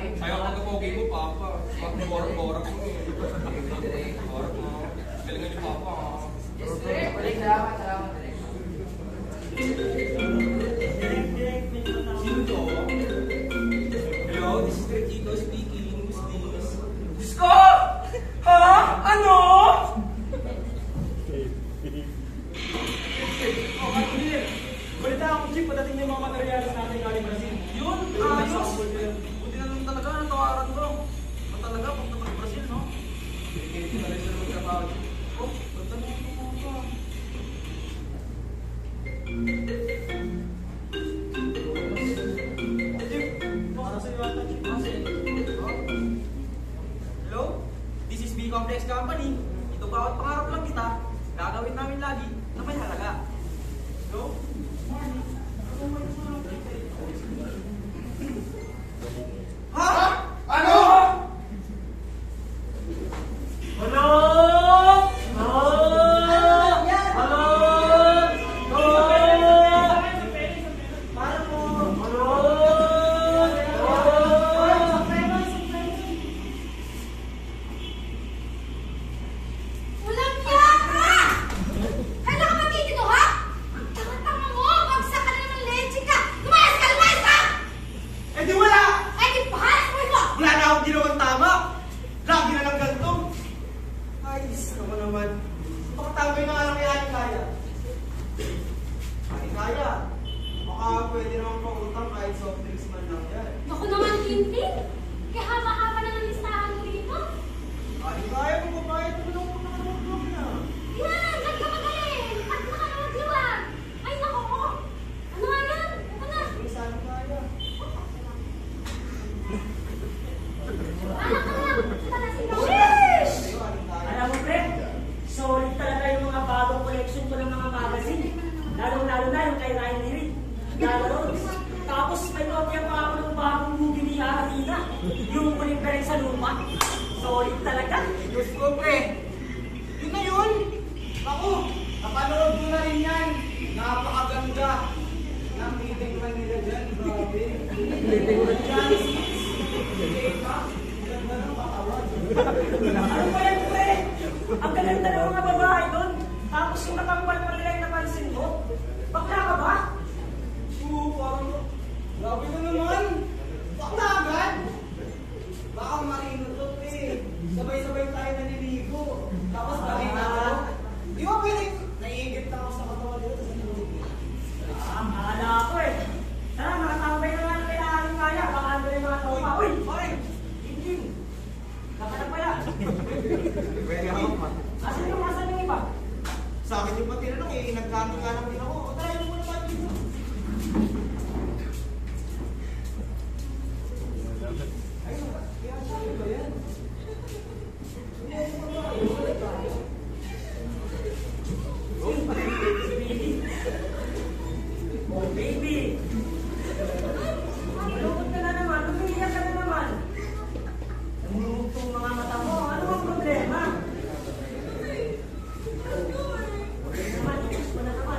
Sayang ka pogi mo, Papa. Borak-borak mo eh. Borak mo. Galingan ni Papa. Yes, Direk. Salamat, Direk. Sino to? Hello, this is Direk Chico speaking. Who's this? Diyos ko! Ha? Ano? Balita akong Chip, patating yung mga materialis natin galing Brazil. Yun, ayos. Buti na lang talaga, natawaran ko. Talaga, punta ng Brazil, no? Hindi na rin sila magtrabaho. Oh, punta na yung pumunta. Chip, para sa iyo ata, Chip. Hello? This is B Complex Company. Ito bawat pangarap lang kita, gagawin namin lagi na may halaga. Hello? Ha? Ano? Hello? Ang ganda ng mga babae doon. Tapos yung nakambal pa nila yung napansin mo. Bakla ka ba? Oo, parang grabe ka naman. Bakla agad. Baka marino to, eh. Sabay-sabay tayo naliligo. Tapos marino to. Di ba pwede naiigit na ako sa katawan dito sa naliligo? Akala ko eh. Tara, makatambay na nga ng kailangan ng kaya. Baka ando yung mga tropa. Uy, pare! Injin! Kapala pala. Pwede ako ma. Asan yung iba? Sa akin yung pati na lang eh. Nagkanto nga lang din ako. Tara, yun muna tayo dito. Ayun, kaya sabi ba yan? Oh, baby! Malungkot ka na naman. Umiiyak ka na naman. Namulungkot yung mga mata mo. Ano ang problema? Naman, ikas mo na naman.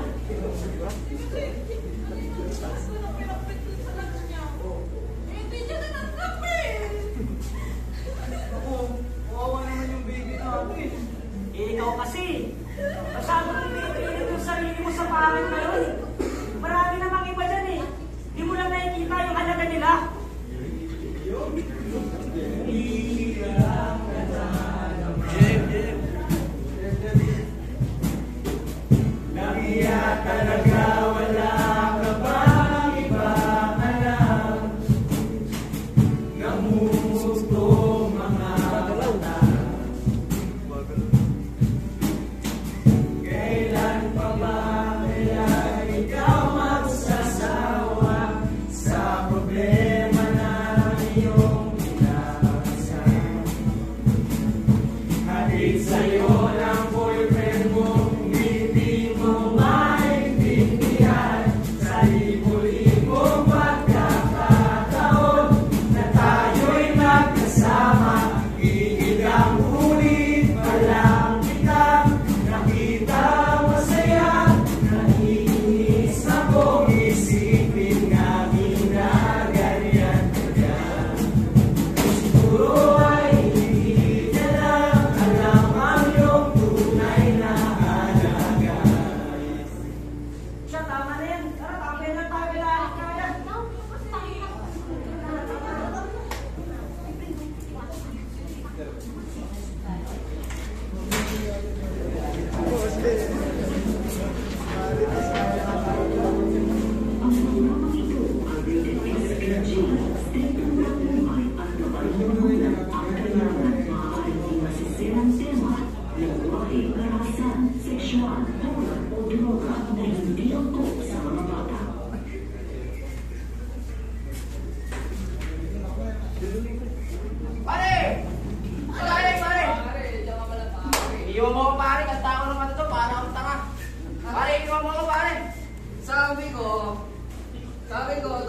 Ako, kawawa naman yung baby natin. Eh, ikaw kasi. Masyado nang pinipilit yung sarili mo sa pangit ngayon. Marami namang iba dyan eh. Di mo lang nakikita yung halaga nila. Nagiyak talaga, wala ka bang iba alam? Namumusto mga mata. Kailan pa ba kaya ikaw magsasawa sa problema na iyong pinag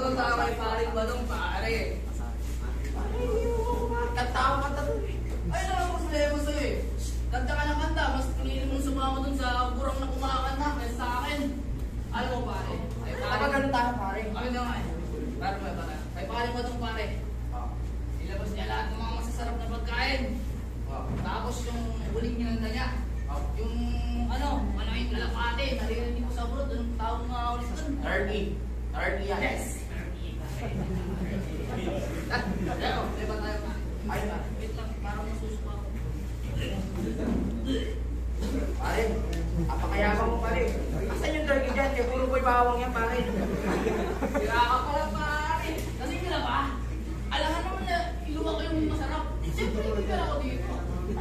tayo kay paring Badong, pare. Kanta ako, kanta. Ay, naman ko problema sa'yo eh. Kanta ka ng kanta, mas pinili mong sumama dun sa burang na kumakanta kaysa sa akin. Alam mo, pare. Ay, pare. Kapag ganun tayo, pare. Kami na nga eh. Pare mo, pare. Kay paring Badong, pare. Ilabas niya lahat ng mga masasarap na pagkain. Tapos yung huling kinanta niya. Yung malaking kalapate. Naririnig ko sa abroad. Anong tawag nga ulit dun? Turkey. Turkey yan. Yes! Diba tayo pa? Ay, wait lang. Parang masusuka ako. Pare, apakayabang mo pare. Asan yung turkey dyan? Eh, puro boy bawang yan pare. Sira ka pala, pare. Kasi kila ba? Alam ka naman na iluwa ko yung masarap. Siyempre, hindi ka ako dito.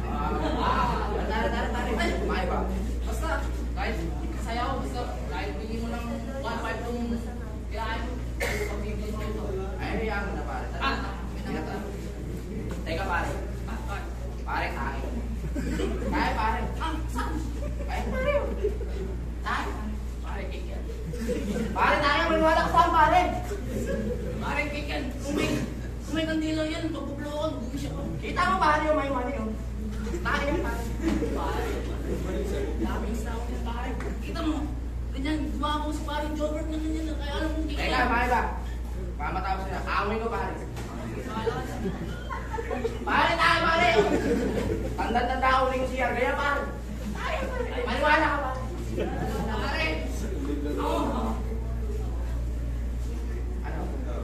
Tara. Ay, kumain ba? Basta, kahit sayaw, basta kahit bigyan mo ng 1.5 yung kirahin mo. Ay, pagbibili mo ito. Ay, hayaan mo na pare. Tara. Teka pare. Pare, kain. Kain pare. Saan? Kain pare. Kain. Pare, cake yan. Pare, tayo maniwala ka saan pare. Pare, cake yan. Kung may kandila yan, pagpuplokan, bumis ako. Kita mo pare yung may money yung. Tayo yan pare. Pare, daming sao yan, pare. Kita mo, ganyan, gumawa ko si parang Jobert na ganyan. Kaya alam mo, cake Teka, yan. pare ba? Para matapos na. Kaawin ko pare. Pare, tayo pare. Tanda-tanda ako uling CR. Kaya pare. Tayo pare. Maniwala ka pare. Pare, ako. Ano?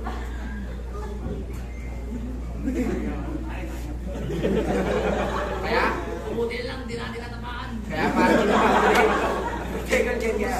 Kaya? Buti lang, di natin natamaan. Kaya pare. Second gen kaya.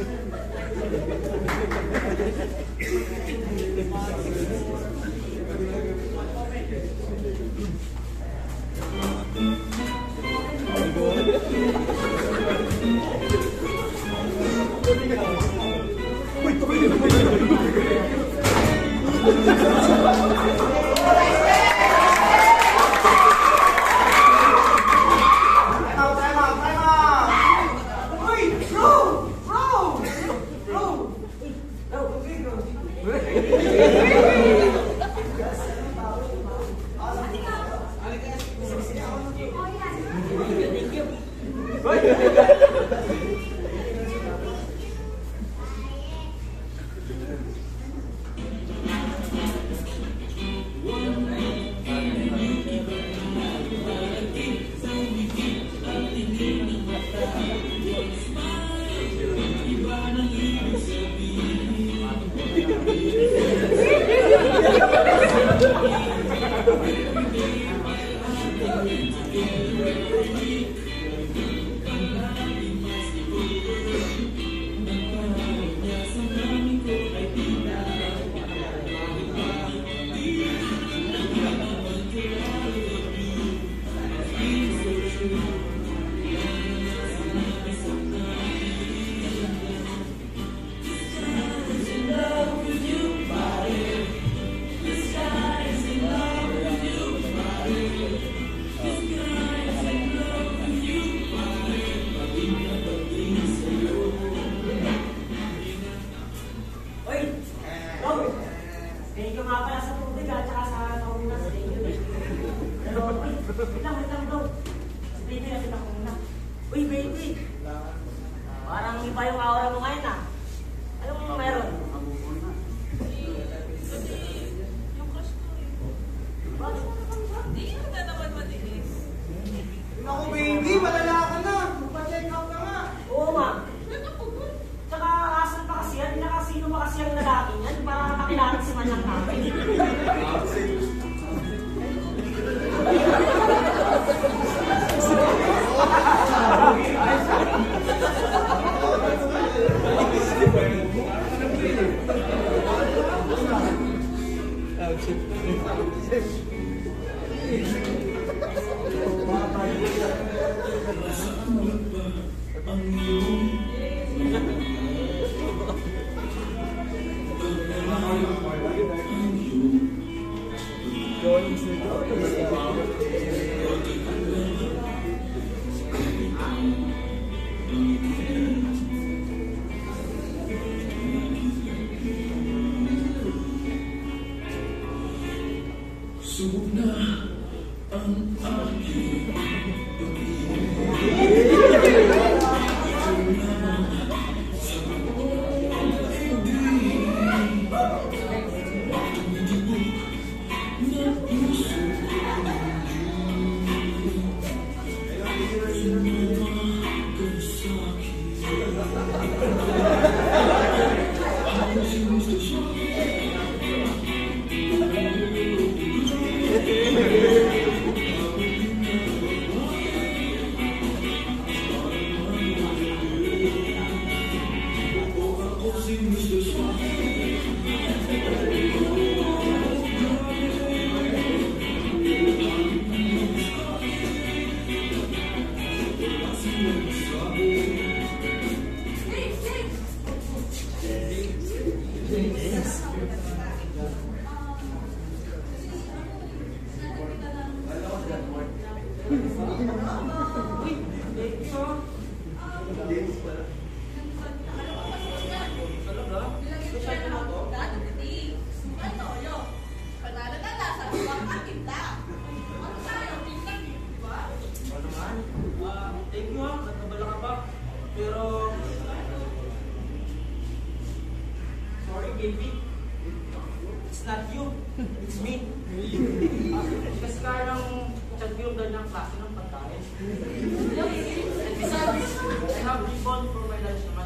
Wait lang bro. Si baby na kita muna. Uy baby. Parang iba yung aura mo ngayon ah. Ano mo meron? Yung crush ko eh. Bakit? Hindi ka naman matinis. Naku baby, malala ka na. Magpa-check out ka nga. Oo nga. Ganda po good. Tsaka asan pa kasi yan? Nakasino pa kasi ang lalaki yan para makilala si Manang natin. It's not you, it's me. Kasi kaya ng chat yung ganyang klase ng pagkain. And besides, I have ribbon for my lunch naman.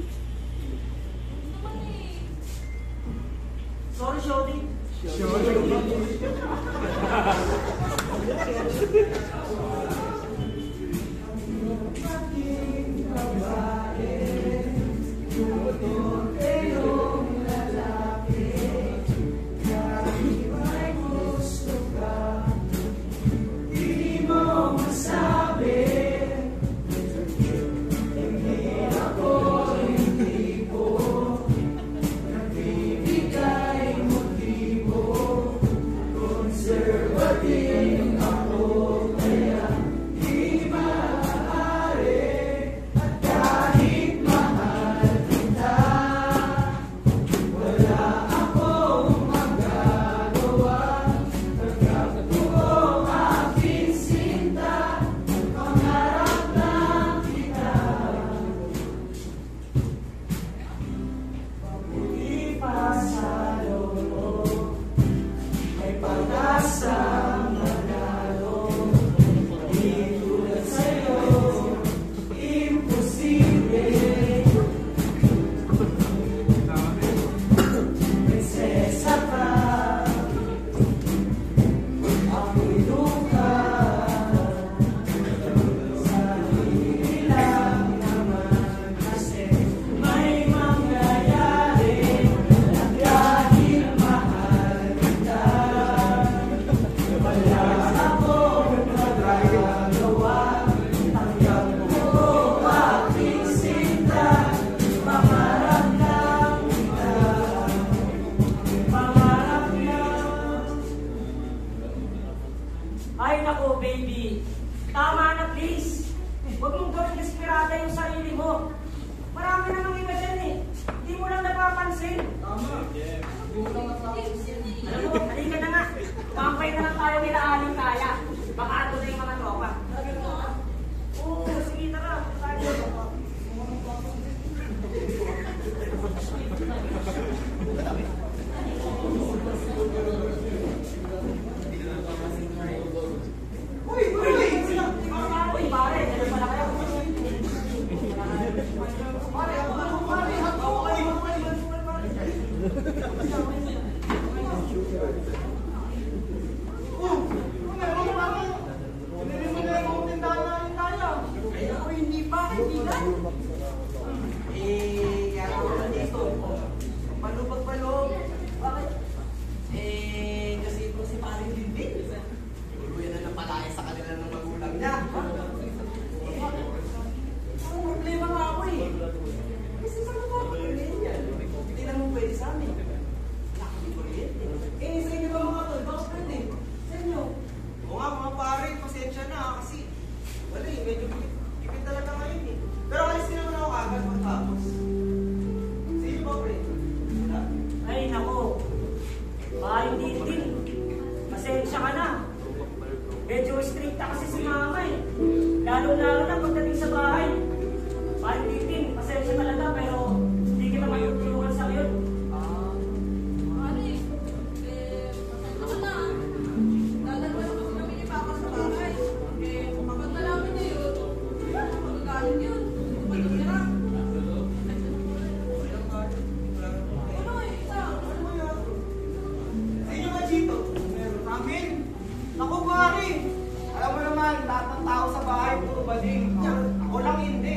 Sorry, Shodi. Ay nako, baby. Tama na, please. Huwag mong gawin desperada yung sarili mo. Marami namang iba dyan eh. Hindi mo lang napapansin. Tama. Hindi mo lang napapansin. Alam mo, halika na nga. Pampay na lang tayo nila aling kaya. Baka ato na yung mga tropa. Oo, sige, tara. Tayo. Uy, pare, dyan pala kayo. Kaya ako dito. Palubag-palog. Bakit? Medyo stricta kasi si mama eh. Lalo-lalo na pagdating sa bahay. Paring Titin, pasensya talaga pero hindi kita matutulungan sa ngayon. Ano eh? Ako na. Dadalwa na kasi kami ni Papa sa bahay. Kapag nalaman niya yun, magagalit yun. Pagod ka na. Ano eh? Isa. Sa inyo ba, Chito? Meron namin. Naku, pare. Alam mo naman, lahat ng tao sa bahay, puro bading. Ako lang hindi.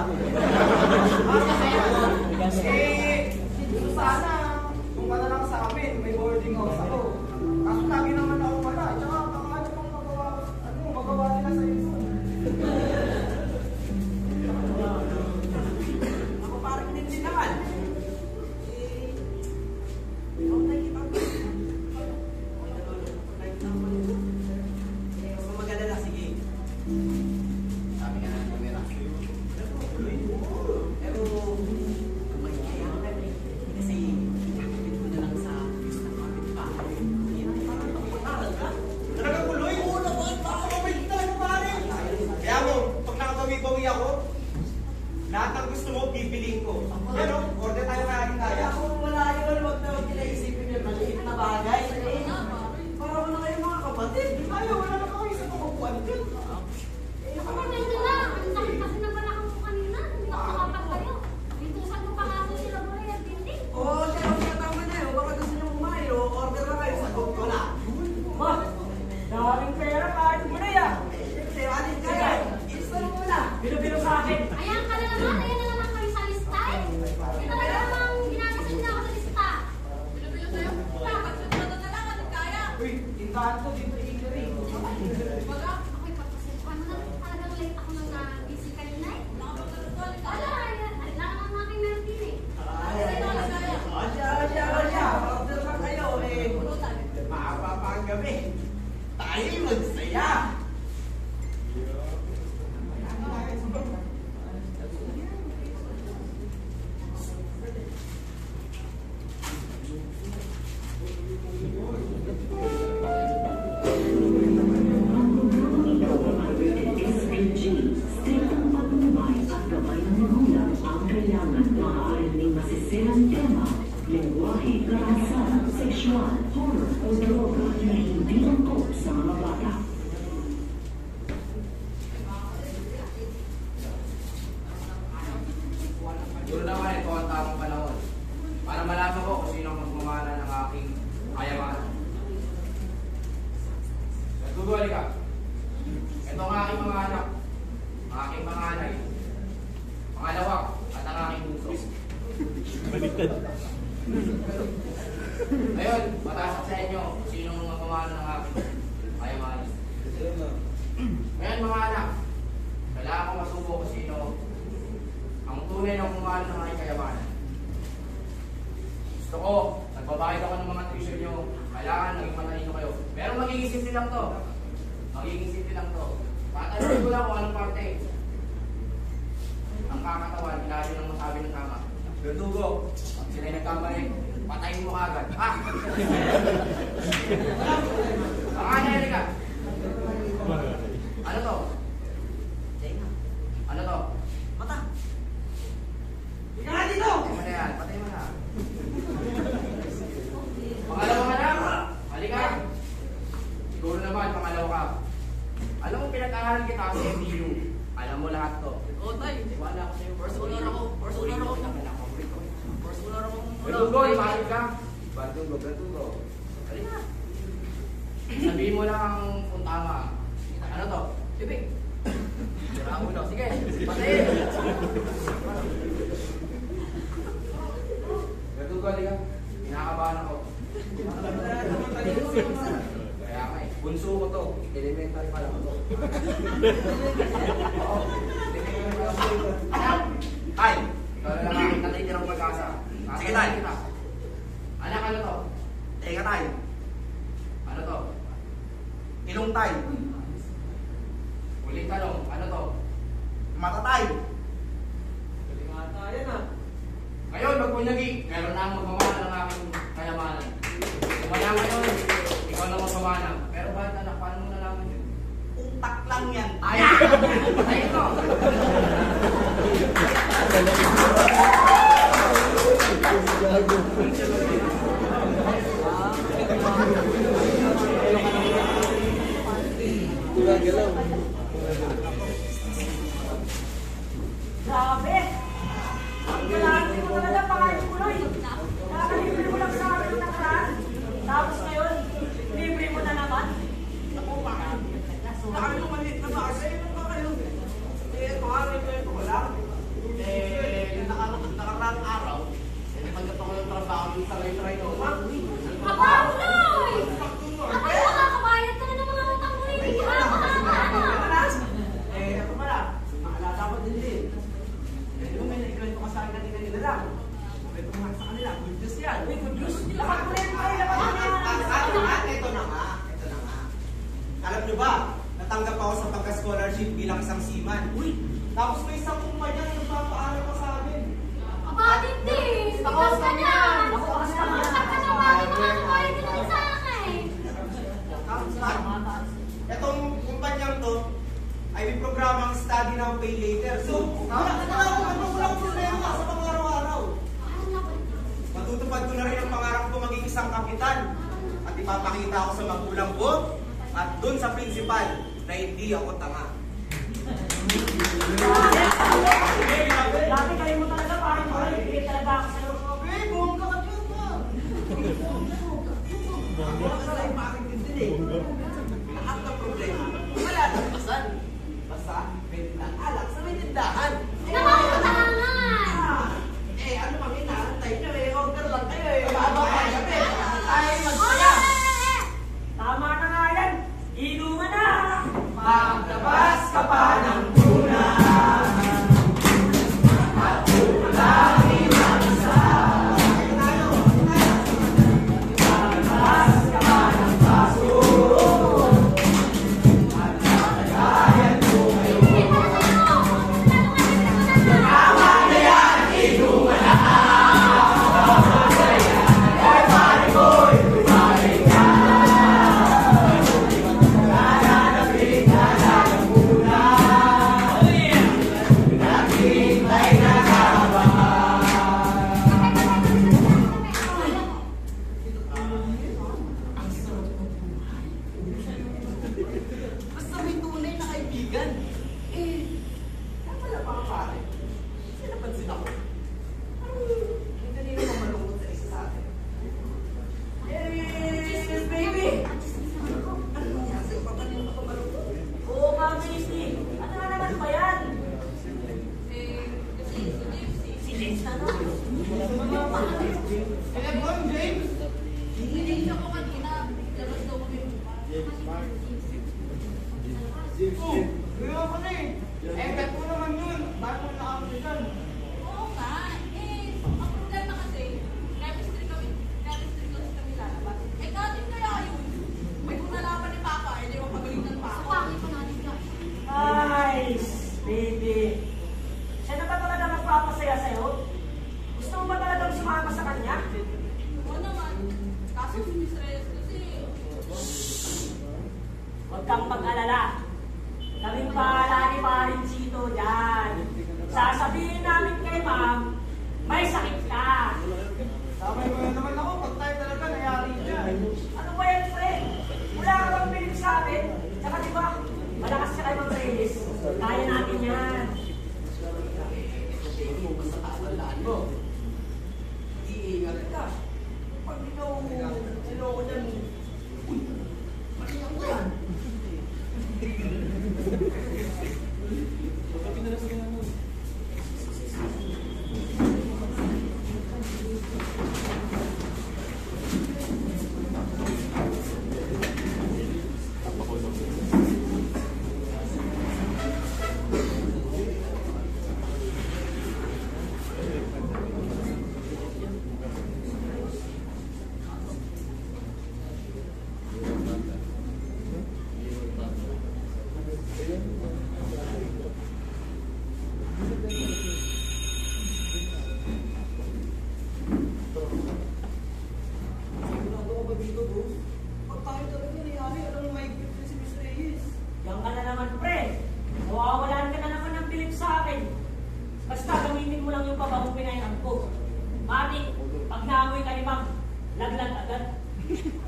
Gusto sana, kung ka na lang sa amin, may boarding house ako. Kaso lagi naman ako wala. Tsaka, ano pang magawa nila sa iyo? Ako parang hindi naman. Ako nakikita ko. Kung maganda na, sige. Sabi nga ng kamera. Pero, kumayayaman eh. Kasi, pinapit ko na lang sa kapit-bahay. Parang nakapag-aral ka. Talaga kuloy? Oo naman, baka mabait talaga pare. Kaya mo, pag nakabawi-bawi ako, lahat ng gusto mo, bibiliin ko. Pero, order tayo na aking Kaya kaya. kung wala yun, huwag na huwag nila isipin yung maliit na bagay. Para wala kayong mga kapatid. Ayaw, wala na kayo sa pamabuan dyan. Ako maganda na. Ang sakit kasi na pala ko kanina. Nakakapat kayo. Bintusan ko pa nga po sila mo rin at hindi. Oo, siya ang tama na yun. Baka gusto nyo kumain, o order na kayo, sagot ko na. Ma, daming pera kahit mo na yan. Siyempre, alin ka yan? Install mo na. Bilo-bilo sa akin. Ayan ka na naman. Ayan na naman kayo sa lista eh. Ito na namang ginagasin na ako sa lista. Bilo-bilo sa'yo. Dapat sunod na lang at kaya. Uy, tindahan ko dito eatery. Baga, Ako'y pagpasensyahan mo na. Talagang late ako nang busy kanina eh. nakapagkaroon ka. Wala, alam naman namin meron din eh. Asya. Order na kayo, eh. Pulutan. Mapapang gabi. Tayo magsaya. SPG, striktang pagmumay at gabay ng magulang ang kailangan. Maaaring may masisirang tema, lengguwahe, karahasan, sexual, horror o droga na hindi angkop sa mga bata. Siguro naman ito ang tamang panahon para malaman ko kung sino ang magmamana ng aking kayamanan. Naguguli ka. Ito ang aking mga anak, ang aking panganay, pangalawa, at ang aking bunso. Ngayon, matasak sa inyo kung sino ang magmamana ng aking kayamanan. Ngayon mga anak, kailangan ko masubo kung sino ang tunay na kumahal ng aking kayamanan. Gusto ko, nagbabayad ako ng mga tuition nyo, kailangan naging matalino kayo. Pero magiging simple lang to. Magiging simple lang to. Tatanungin ko lang kung anong parte ang kakatawan, ilalim ng masabi ng tama. Verdugo, pag sila'y nagkamali, patayin mo agad. Ha? Panganay ka. Ano to? Ano to? Mata. Ika nga dito. Patay mo na yan, patay mo na. Pangalawa ka na, halika. Siguro naman, pangalawa ka. Alam mo, pinag-aaral kita sa MDU. Alam mo lahat to. Oo, tay. Wala ako sa'yo. First honor ako. First honor ako. First honor ako. Verdugo, imahin ka. Verdugo. Halika. Sabihin mo lang kung tama. Ano to? Ibig. Sira ulo. Sige, patayin. Verdugo, halika. Kinakabahan ako. Kaya nga eh. Bunso ko to. Elementary pa lang to. Oo. Anak! Tay! Ikaw na lang aking natitirang pag-asa. Sige, tay. Anak, ano to? Teka tayo. Ano to? Ilong tayo. Huling tanong, ano to? Mata tayo. Galing ata yan ah. Ngayon, magpunyagi, meron na ang magmamana ng aking kayamanan. Kumaya ngayon, ikaw na magmamana. Pero bakit anak, paano mo nalaman yun? lang yan. Ay ito! Grabe! Ang galante mo talaga, pangalit mo, Loy. Nakakalibre mo lang sa akin ng nakaraan. Tapos ngayon, libre mo na naman. Ako pa. Nakano maliit na ba? Sa'yo na ba kayo? Pangalit ko lang. Nakarang araw, natanggap ako ng trabaho dito sa Ray ko. Aba, Loy! Aba, nakakabayad ka na ng mga utang mo rin. Ako pala, maalala ko din. Di ba may naikwento ka sa akin kanina lang? Kwento mo sa kanila, good news yan. Good news. Lahat mo rin kayo, lahat mo rin. Ito na nga. Alam nyo ba, natanggap ako sa pagka-scholarship bilang isang seaman. Tapos may isang kumpanya na nagpapaaral pa sa amin. Aba, hindi. Bigas ka niyan. Bigas ka na bakit mga kumain ka lang sa akin. Itong kumpanyang to, ay may programang study now, pay later. So, wala akong problema sa pang-araw-araw. Matutupad ko na rin ang pangarap ko maging isang kapitan. At ipapakita ako sa magulang ko at dun sa principal na hindi ako tanga. Dati kayo mo talaga, parang mo rin. Bigay talaga ako sa'yo. Bongga ka dyan ba? Wala ka lang makikita din eh. Lahat ng problema, wala nang pasan. Basta, pwede ng alak sa may tindahan. Nakakatangan! Ano pang inaantay nyo eh? Order lang kayo eh. Bago kayo kami. Ay, Oye! magsaya. Tama na nga yan. Inuman na. Maglabas ka pa ng tuna. Basta may tunay na kaibigan. Kaya pala mga pare, kasi napansin ako. Hindi nila mamalungkot sa isa sa atin. Baby! Ano nangyari sa'yo? Pa kanina ka malungkot? Oo nga, Ministry. Ano na naman ba yan? Kasi si Gypsy. Si James na no? James? Hindi ako kanina. Labas daw kami bukas. Kaya ako na eh. Bet mo naman yun. Bakit mo nakakita dyan? Oo nga. Ang problema kasi, chemistry kami lalabas. Natin kaya yun. May kung nalaman ni Papa, hindi mapagalitan pa ako. Bakit ko natin ka? Nice, baby. Siya na ba talaga magpapasaya sa'yo? Gusto mo ba talagang sumama sa kanya? Oo naman. Kaso si Miss Reyes kasi, Huwag kang mag-alala. Kaming bahala ni Paring Chito dyan. Sasabihin namin kay ma'am, may sakit ka. Sabay mo naman ako pag tayo talaga nangyari dyan. Ano ba yan, pre? Wala ka bang piling sa atin? Tsaka diba, malakas ka kayo mag-release. Kaya natin yan. Basta kasalaan mo. Iingat ka. Pag ikaw niloko dyan, uy, maliyak mo yan.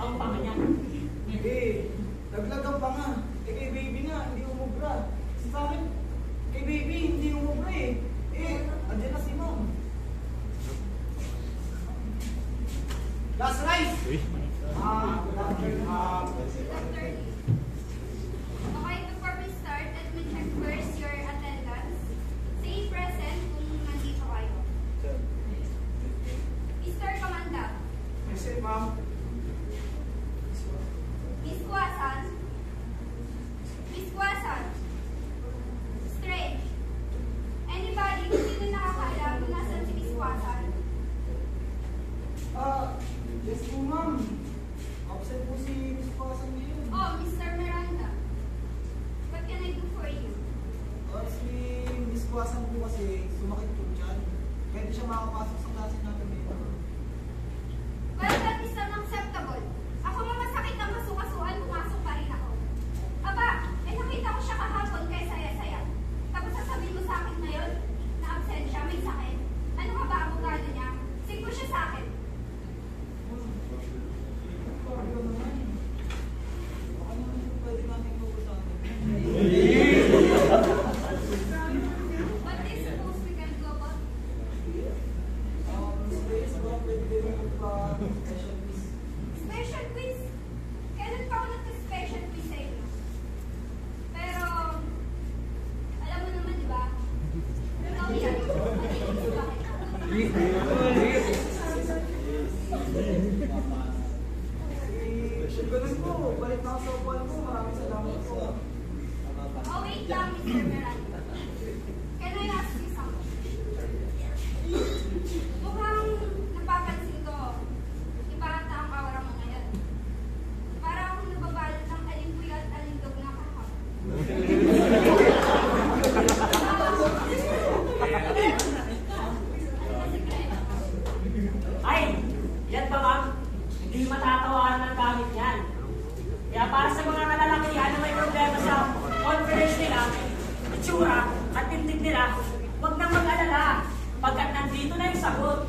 ang panga niya. Naglagang pa nga. Kay baby nga, hindi umubra. Sa akin, kay baby, hindi umubra andyan na si ma'am. Last rice! Good afternoon. Okay, before we start, let me check first your attendance. Say present kung nandito kayo. Mr. Kamanda, Present, ma'am. Miss Kuasan, Miss Kuasan, Strange. Anybody kung sino nakakaalam kung nasan si Miss Kuasan? Yes po, ma'am. Absent po si Miss Pasan ngayon. Oh, Mr. Miranda. What can I do for you? Si Miss Pasan po kasi sumakit po dyan. Kaya di siya makakapasok sa klase natin ngayon. Well, that is unacceptable. Ako mamasakit ang kasukasuan, pumasok pa rin ako. Aba, nakita ko siya kahapon kaya saya-saya. Tapos sasabihin mo sa akin ngayon na absent siya, may sakit. Ano ka ba ang ugali niya? Sige ko siya sa akin. Sorry ko naman. Baka naman pwede natin pupuntahan. What is suppose we can go about? Space ba? Pwede din magpa-special quiz. Special quiz? Kailan pa ako nagka-special quiz sa inyo? Pero, alam mo naman, di ba? Ikaw yan. Matinis ba kita? Ganun po. Balik na ako sa upuan ko. Maraming salamat po. Oh, wait lang, Mr. Miranda. Can I ask you something? Mukhang napapansin ko, iba ata ang aura mo ngayon. Para akong nababalot ng alimpuy at alindog na kahapon. Ano ba sikreto? Ay, yan ba ma'am? Hindi matatawaran ng gamit yan. Kaya para sa mga kalalakihan na may problema sa confidence nila, itsura at tindig nila, huwag nang mag-alala pagkat nandito na yung sagot.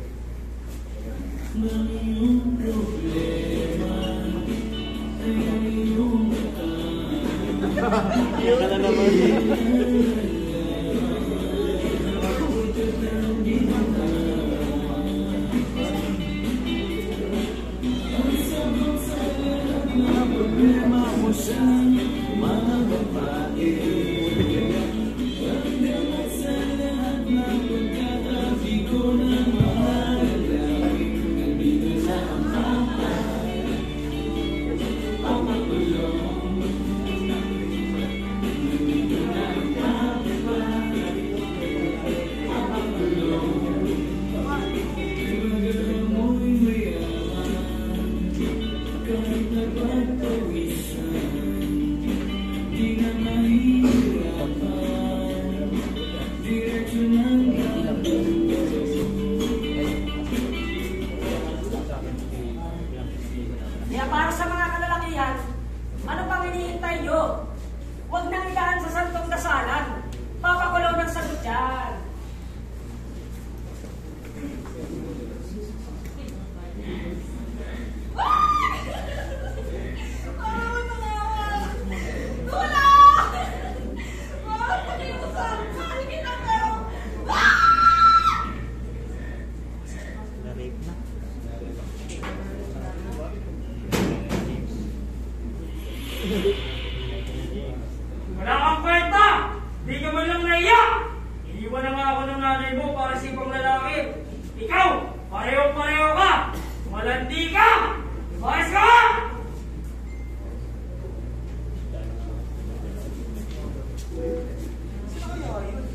Kaya para sa mga kalalakihan, ano pang hinihintay nyo? Huwag nang igaan sa santong dasalan. Papakulaw ng sagot yan. Wala kang kwenta! Di ka man lang naiyak! Iniwan na nga ako ng nanay mo para sa ibang lalaki. Ikaw, pareho-pareho ka! Malandi ka! Lumayas ka! Sino kaya yun?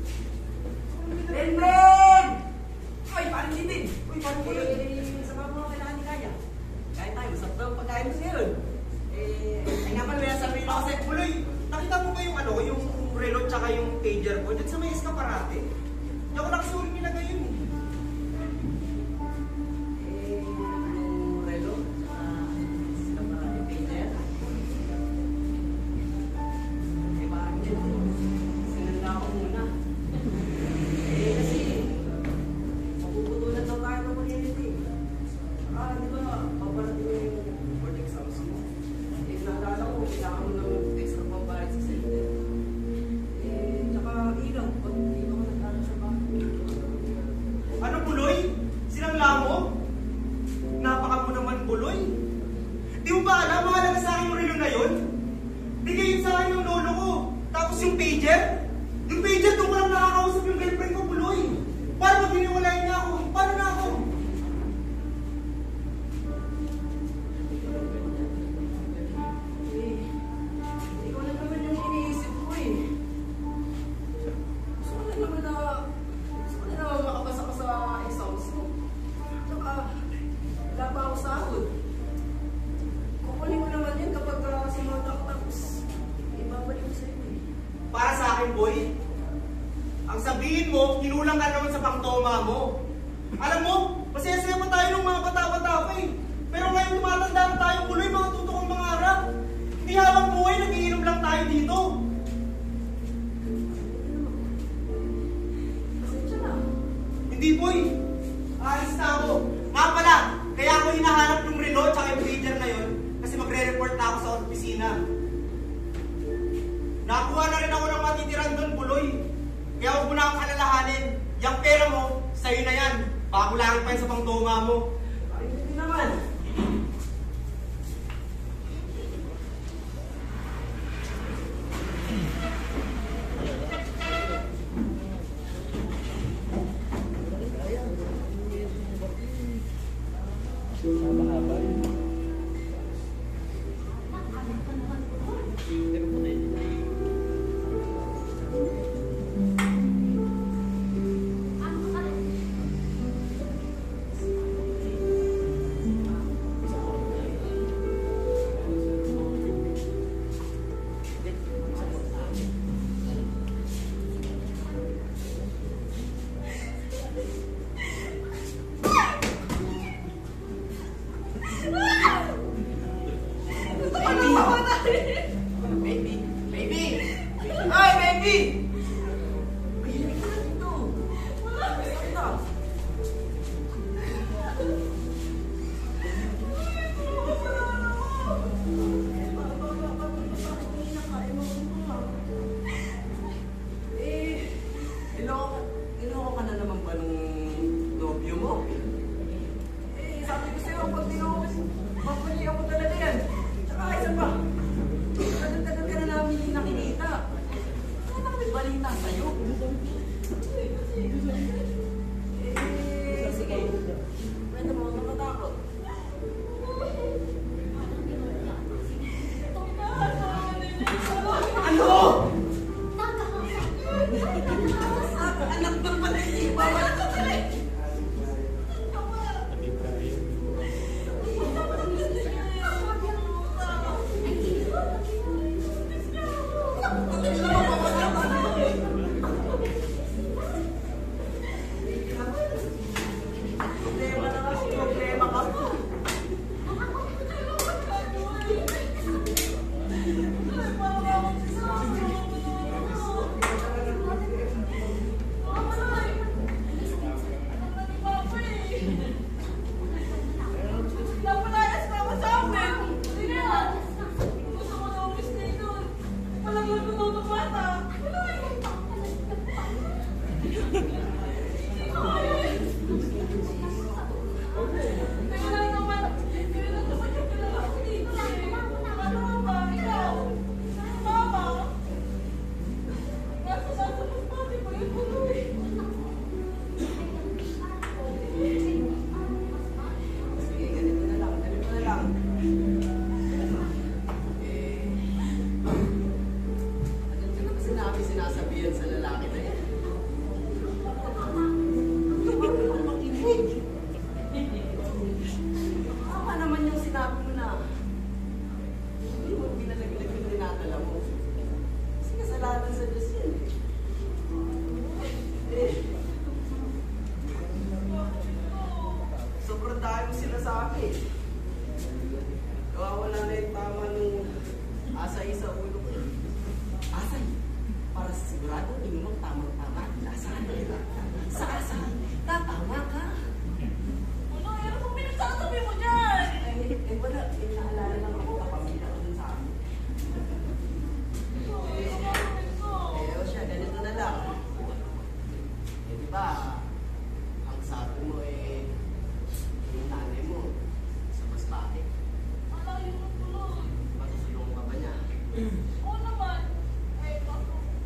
Renren! Ay, parang litin! Uy, parang litin! Sa mga kailangan ni Kaya. Kaya tayo, usap daw pagkain mo siya yun. Ay nga pala, sabihin ako sa'yo, Buloy, nakita mo ba yung yung relo tsaka yung pager ko dyan sa may eskaparate? Hindi ako nakasulit nilagay yun. Yung relo tsaka eskaparate pager? Parang dyan. Sinanda ako muna. Kasi, mapuputulan daw tayo ng kuryente. Di ba, paparating yung Tapos yung pager? Yung pager doon ko lang nakakausap yung girlfriend ko, Buloy. Paano pag hiniwalayan niya ako? Paano na ako? Ikaw na naman yung iniisip ko eh. Gusto ko na naman makapasa ka sa exams ko. Tsaka, wala pa ako sahod. Kukunin ko naman yun kapag simonta ko tapos ibabalik ko sa'yo eh. Para sa akin, boy, ang sabihin mo, kinulang ka naman sa pangtoma mo. Alam mo, masaya-saya pa tayo ng mga bata-bata pa eh. Pero ngayon tumatanda na tayo, Buloy, mga tutukang mga harap. Hindi habang buhay, nagiinom lang tayo dito. Pasensya na. Hindi, boy. Alis na ako. Nga pala, kaya ako hinahanap yung relo at yung pager na yun kasi magre-report na ako sa opisina. Nakuha na rin ako ng matitiran doon, Buloy. Kaya huwag mo na akong alalahanin. Yung pera mo, sa'yo na yan. Bago lang pa yun sa pangtoma mo. Ay, hindi naman. Baby! Baby! Ay, baby! Mahilig ka na dito. Sakit na. Eh, niloko ka na naman ba nung nobyo mo? Eh, sabi ko sa'yo, pag niloko, mapali ako talaga yan. Tsaka isa pa, tagal-tagal ka na namin nakikita. Ano na kami balita sa'yo? Eh, sige. Pwede mo, huwag kang matakot. Ano? Anak ba pala yung iba? Wala ka pala eh. Problema na kasi, problema ka pa. Napalayas pa ako sa amin. Hindi na. Gusto ko na umis na yun. Walang matututong bata. Wala yun. Kaya lang naman. Kaya lang naman yung kilala ko dito eh. Ano ba? Ikaw? Mama? Nasa mas pati pa yung tuloy. Sige, ganito na lang, ganito na lang. Ano ka na kasi namin sinasabihan sa lalaki na yan? Ano ba naman makinig? Tama naman yung sinabi mo na hindi mo pinalaglag yung dinadala mo. Kasi kasalanan sa Diyos yan eh. Sobrang dahil mo sinasabi. Nawawala na yung tama nung asay sa ulo ko. Asay, para sigurado hindi mo tamang-tama. Nasaan mo yun? Sa asay, tatama ka. Ano? Ano kung pinagsasabi mo dyan? Eh wala, naalala lang ako kapamilya ko dun sa amin. O siya, ganito na lang. Eh di ba, ang sabi mo eh, yung nanay mo, sa mas bakit? Malayo na tuloy. Masusulong ka ba niya? Oo naman. Eh, kaso,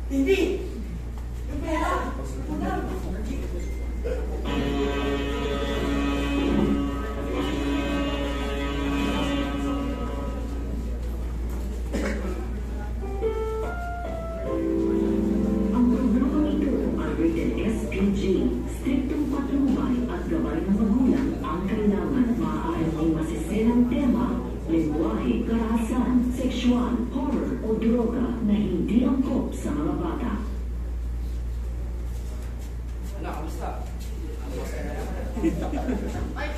Hindi! Yung pera! Madam! Ang programang ito ay rated SPG. Striktong patnubay at gabay ng magulang ang kailangan. Maaaring may masiselang tema, lengguwahe, karahasan, sexual, horror o droga na hindi angkop sa mga bata. Ano, kamusta? Ay!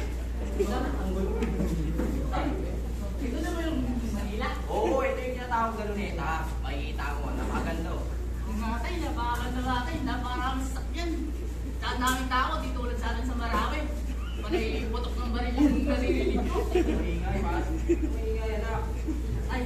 Ito na ba yung Manila? Oo, ito yung tinatawag galuneta. Makikita mo, napakaganda. Natay, napakaganda natay. Napakarami sasakyan. Tsaka daming tao, di tulad sa atin sa Marami. Panay putok ng baril yung naririnig ko. Maingay, maingay, anak. Ay!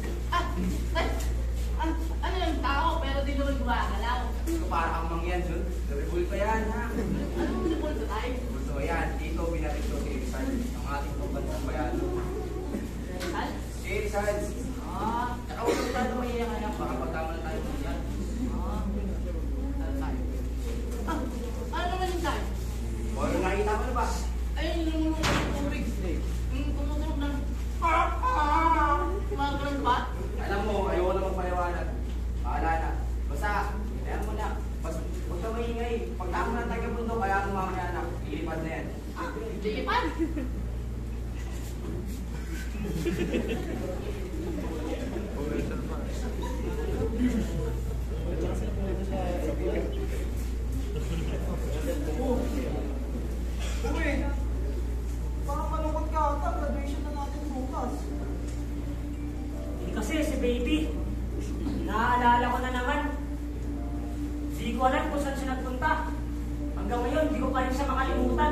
Ano yung tao pero di naman gumagalaw? Ito para kang mangyan, Jun. Rebul pa yan, ha? Anong nabol ka tayo? So, yan. Dito, binalik ko si Rizal. Ang ating pagbansang bayan. Sal? Si Rizal. Tsaka huwag mo tayo mahiyang anak. Baka pagkama na tayo mo yan. Sal tayo. Ano naman yung tayo? O, ano nakita mo na ba? Ay, yung lumulong ng tubig. Yung tumutunog ng mga ganun ba? Alam mo, ayoko na magpaliwanag. Bahala na. Basta, kaya mo na. Basta, huwag ka maingay. Pagkama na tayo mundo, kaya mo mamaya anak. Ilipad na yan. Sige pa! Uy, parang malungkot ka ata. Graduation na natin bukas. Kasi si baby, naaalala ko na naman. Di ko alam kung saan siya nagpunta. Hanggang ngayon, di ko pa rin siya makalimutan.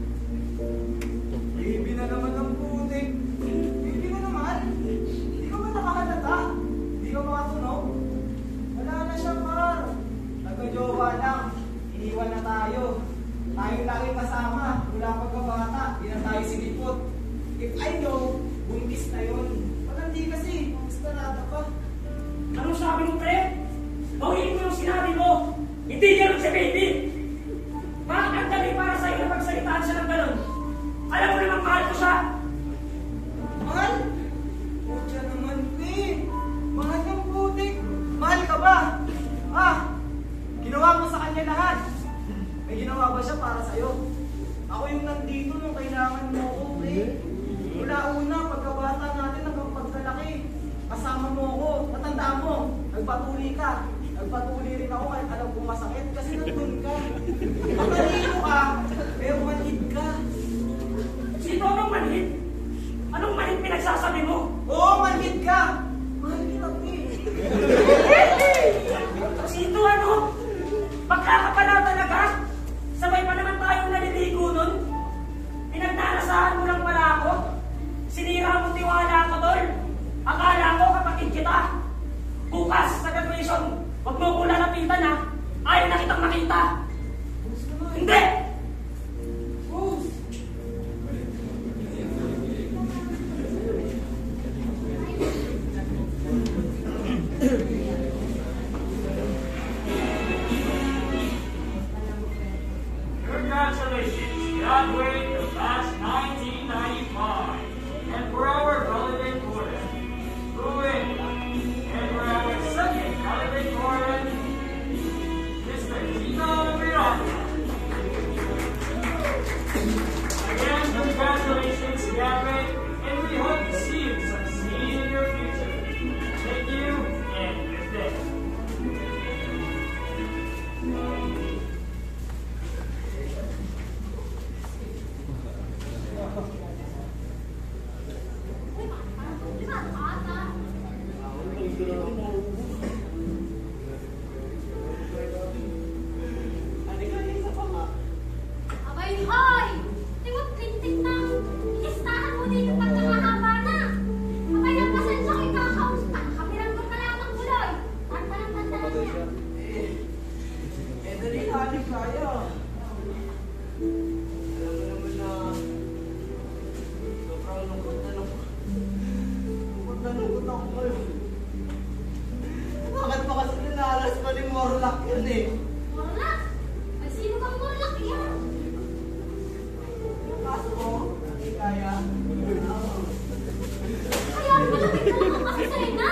Baby na naman ang putik. Baby na naman. Di ka ba nakahalata? Di ka makatunog? Wala na siya, par. Nagka-jowa lang. Iniwan na tayo. Tayong lagi kasama. Mula pagkabata. Di na tayo sinipot. If I know, buntis na yun. Walang di kasi. Basta nata pa. Anong sabi mo, pre? Bawiin mo yung sinabi mo. Hindi ganun si baby. Bakit ang dali para sa'yo na pagsalitaan siya ng ganun? Alam mo naman mahal ko siya. Mahal? Pucha naman, pre. Mahal ng putik. Mahal ka ba? Ginawa mo sa kanya lahat. May ginawa ba siya para sa'yo? Ako yung nandito nung kailangan mo ako, pre. Mula una, pagkabata natin hanggang pagkalaki. Kasama mo ako. Matanda mo. Nagpatuli ka. Nagpatuli rin ako kahit alam kong masakit kasi nandun ka. Matalino ka, pero manhid ka. Sino anong manhid? Anong manhid pinagsasabi mo? Oo, manhid ka. Mahal kita, pre. Sino ano? Bakla ka pala talaga? Sabay pa naman tayong naliligo nun? Pinagnanasahan mo lang pala ako? Sinira mo tiwala ko, tol? Akala ko kapatid kita. Bukas sa graduation, huwag mo ko lalapitan ha. Ayaw na kitang makita. Hindi! Congratulations, graduate of class 1995. And for our valedictorian, Ruin. And for our second valedictorian, Mr. Tito Miranda. Again, congratulations, graduate, and we hope to see you succeed in your future. Thank you, and good day. Abay, hoy! Tingog-tintig na. Listahan mo din yung pagkakahaba na. Abay, ang pasensya ko ikakausap. Kapiranggot ka lang ng buloy. Tanta ng tandaan niya. Dali, halim kaya. Alam mo naman na sobrang lungkot na lungkot ako ngayon. Bakit ba kasi nilala Pares pa ni Morlock yun eh. Morlak? Ay, sino kang Morlak yan? Kaso mo, hindi kaya. Kaya pala may dala kang asusena?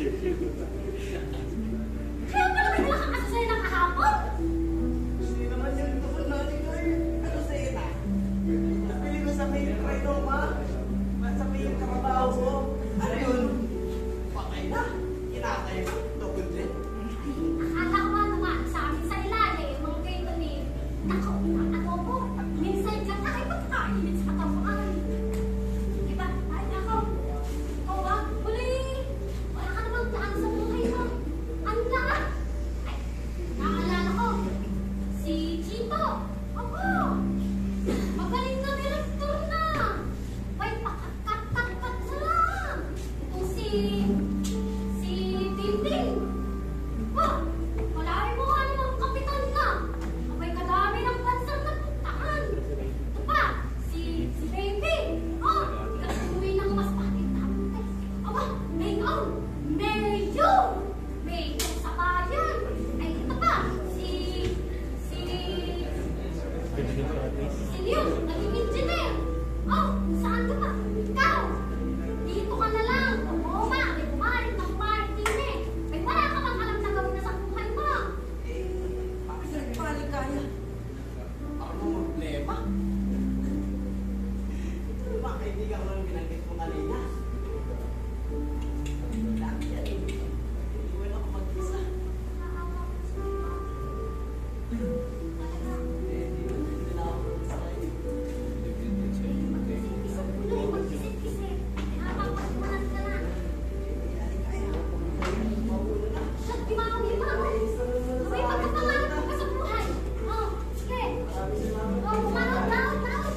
Kaya pala may dala kang asusena kahapon? Hindi naman yung tukol natin ko eh. Ano sa ina? Napili ko sa may treno ma. Sa may katrabaho ko. Ano yun? Patay na. Kinakay na. Tukol din. Akala ko nga naman sa amin sa ilalim, mga kayo ni Nako, ako po. Minsan ka tayo magkakainit sa katawan. Diba? Ay, nako. Ikaw ba? Huli! Wala ka namang daan sa buhay mo. Ano na? Ay, naalala ko. Si Chito. Ako. Magaling na director na. May pakakat-kakat sa lang. Itong si Tintin. Oh, wala mo nga namang kapitan ka. Abay kadami ng bansang napuntahan. Ito pa, si Baby. Oh, ikasuwi ng mas pakitang. Aba, Mayon. Mayon sa bayan. Ay, ito pa, si Leon, naging engineer. Oh, saan ka ba? Ikaw. Dito ka na lang. Bumoma. May bumalit na bumalit din eh. May wala ka bang alam na gawin na sa buhay mo? Bakit sa nagpaling kaya? Ako mo problema. Ito yung mga kaibigan ko lang binanggit ko kanina. Dami yan eh. Iwan ako mag-isa. Hindi na ako mag-isa. Tuloy, mag-isip-isip. Nakapagpanan ka na. Shit, imawi pa. Sabay magkapangarap ka sa buhay. Oh, sige. Oh, bumangon, daon.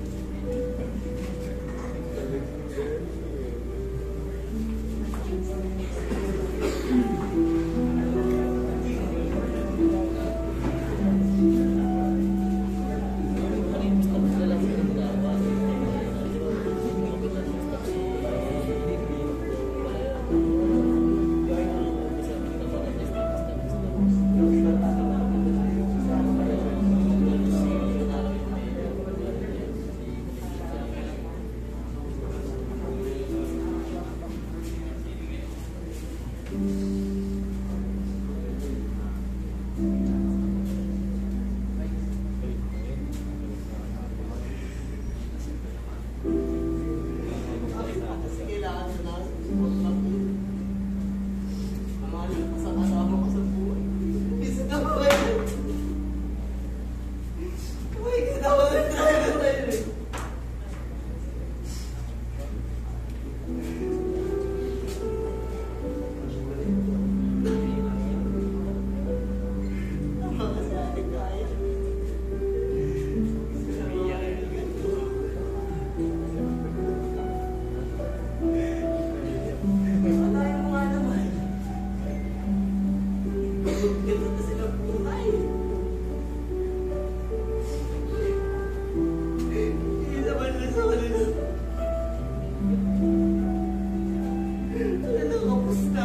Kasi kailangan ko na support lang yun. Ang mga kasama ko sa buhay. Bisa na ba yun? Uy, katawa na tayo tayo eh. Tama ka sa ating kaya. Kaibigan ko. Patayin mo nga naman. Ganito na sila buhay. Hindi naman na sa kanila. Ano, kapusta?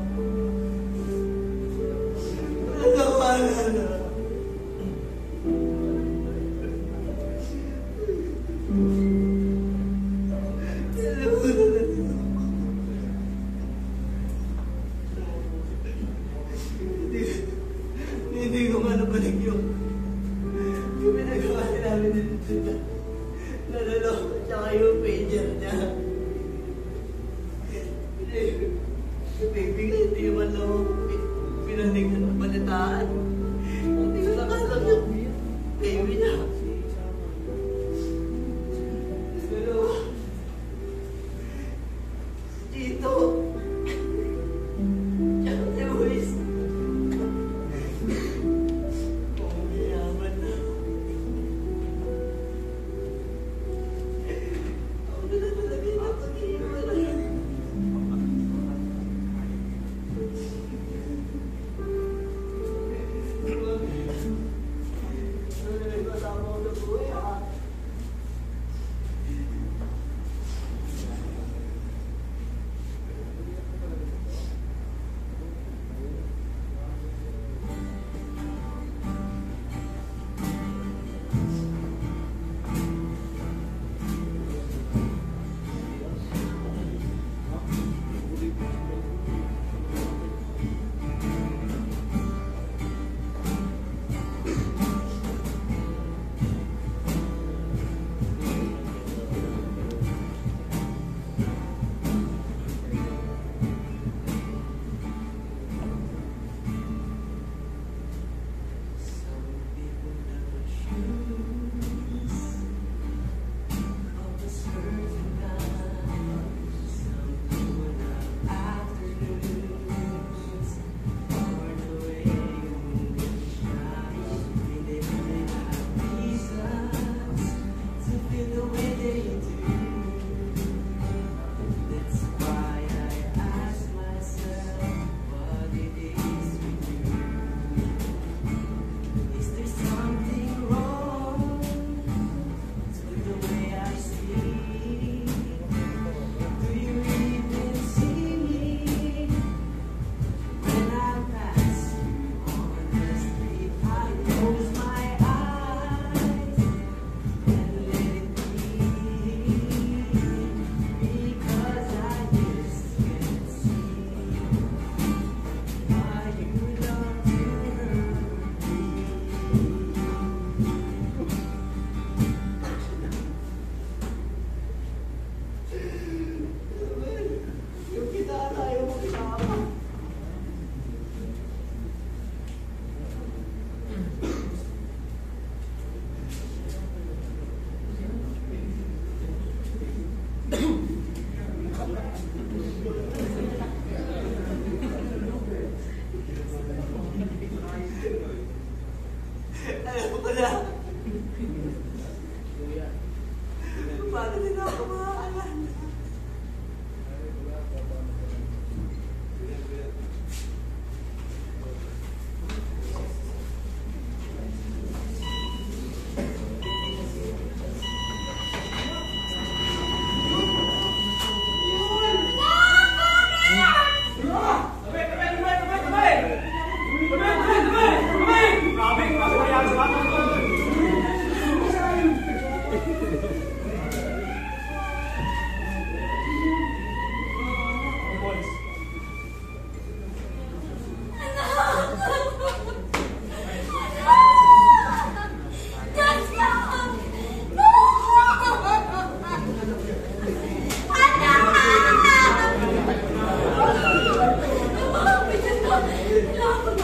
Ano, wala. Hindi ko nga nabalik yung pinagawa namin dito na naloloko tsaka yung pager niya. Baby, hindi naman lang ako pinanignan ng balitaan. Hindi ko nakalang yung baby na. Dalawa. Dito. Tsaka si Luis. Mayaman na. Ako na talaga yung napag-iiwan.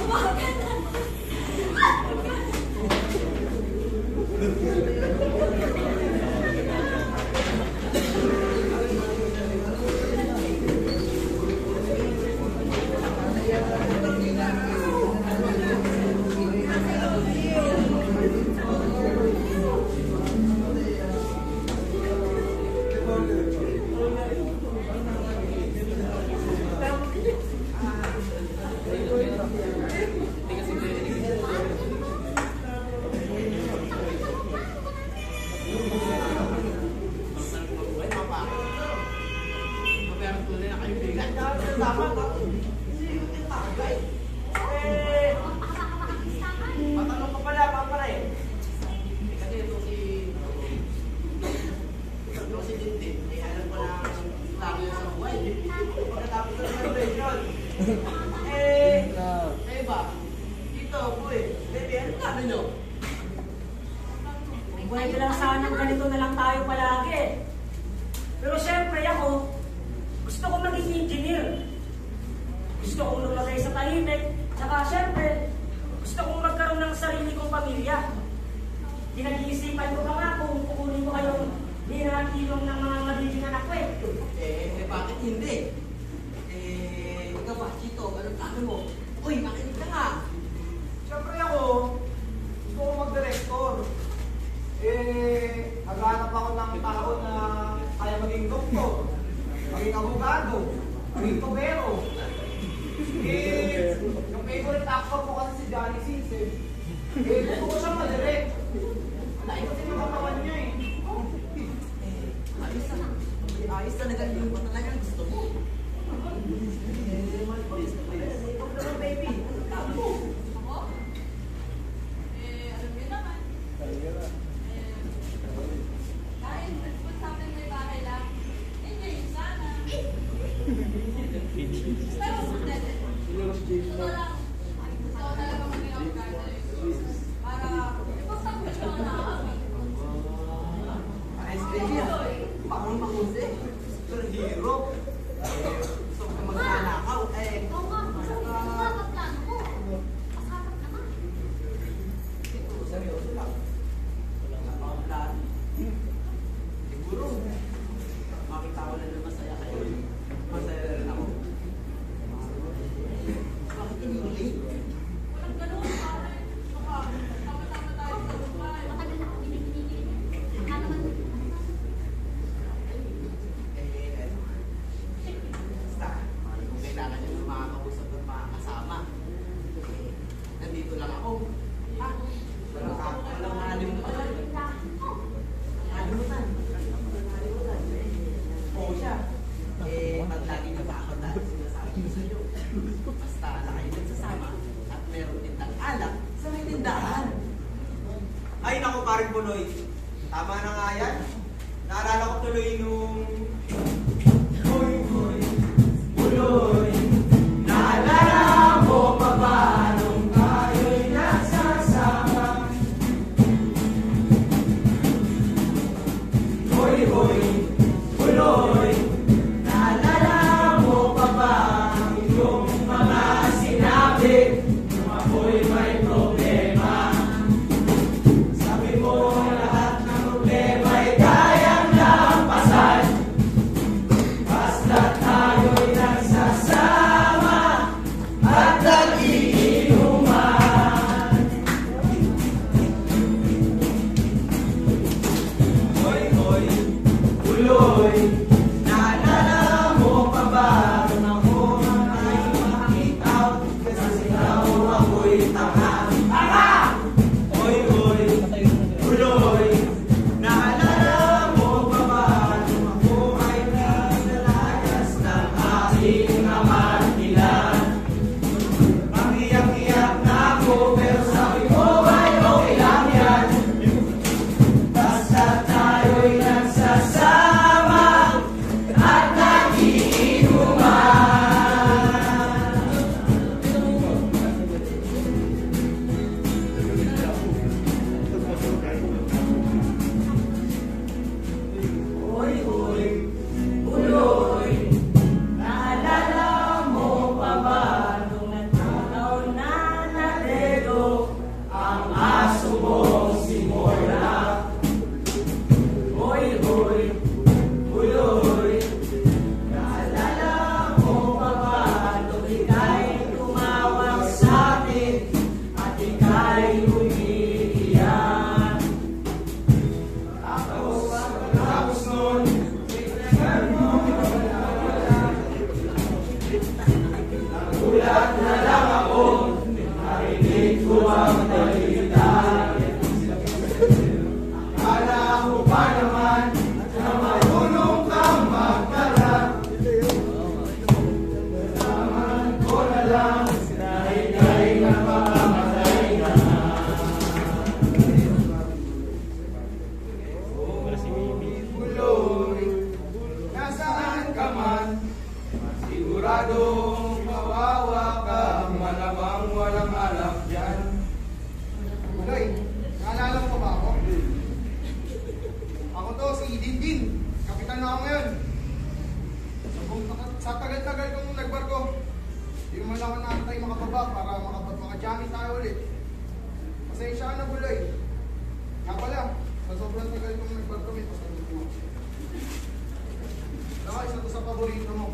Matanong ko pala, papare. Kasi ito si Tintin. Alam ko na lagi sa buhay. Pagkatapos ng celebration. Ba? Dito, boy. Baby, ano plano nyo? Pwede lang sana ganito na lang tayo palagi. Pero syempre ako, gusto ko maging engineer. Gusto kong lumagay sa tahimik. Tsaka syempre, gusto kong magkaroon ng sarili kong pamilya. Pinag-iisipan ko pa nga kung kukunin ko kayong hinahatilong ng mga magiging anak ko eh. Bakit hindi? Ikaw ba, Chito, anong plano mo? Uy, makinig ka nga. Siyempre ako, gusto ko mag-director. Naghanap ako ng tao na kaya maging doktor, maging abogado, maging tubero. Yung favorite actor ko kasi si Johnny Sins eh. Gusto ko siyang madirect. Lain kasi yung katawan niya eh. Ayos talaga yung ba talagang gusto mo? Baby, Ako? Alam niyo naman. Kahit responsible may bahay lang, enjoy yun sana. Pero hindi. Gusto lang. Gusto ko talaga maging abogado eh. Para ipagsagot ko na kami. ayos baby ah. Parang makusi. Superhero. Gusto ko magnanakaw. Oo nga, ano ba plano mo? Pasarap ka na. Seryoso lang. Wala nga akong plano. Siguro, makita ko na masaya kayo. Masaya rin ako. Bakit hindi? Walang ganun, pare. Baka tama-tama tayo sa buhay. Matagal na ako binigil. Ano naman? Basta, kung kailangan nyo ng makakausap at makakasama, nandito lang ako. Ha? Walang makalimutan. Nakalimutan. Oo siya. Pag lagi nyo makakatali, sinasabi ko sa inyo. Basta na kayo nagsasama at meron tindang alak sa may tindahan. Ay naku paring Punoy, tama na nga yan. Naalala ko tuloy nung Punoy, naalala mo pa ba nung tayo'y nagsasama? Punoy, naalala mo pa ba yung mga sinabi nung ako'y may problema? Sabi mo lahat ng problema ay kayang lampasan. Basta tayo'y nagsasama at nag-iinuman. Hoy, Puloy, naalala mo pa ba nung ako ay makakitaw? Kasi ikaw ako'y tanga. Hoy, Puloy, naalala mo pa ba nung ako ay naglalayas ng aking amartilan? Mangiyak-iyak na ako pero sabi ko ay okay lang yan. Basta tayo'y nagsasama at nag-iinuman. Hoy, Puloy, naalala mo pa ba nung nagtataon na Habang walang alak dyan. Buloy, naalala mo ba ako? Ako to, si Dindin. Kapitan na ako ngayon. Sa tagal-tagal kong nagbarko, hindi man ako naantay makababa para makajamit tayo ulit. Pasensya na, Buloy. Nga pala, sa sobrang tagal kong nagbarko, may pasalubong mo. Saka isa to sa paborito mo.